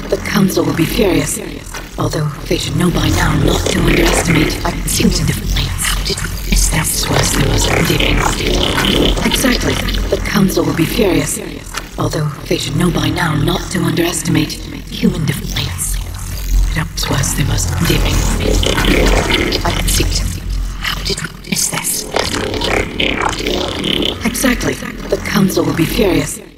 the Council will be furious. Although they should know by now not to underestimate. I can see human differently. How did we miss that? Was the most redeeming. Exactly. The Council will be furious. Although they should know by now not to underestimate human differently. That was the most redeeming. I can see it. How did we miss this? Exactly. The Council will be furious.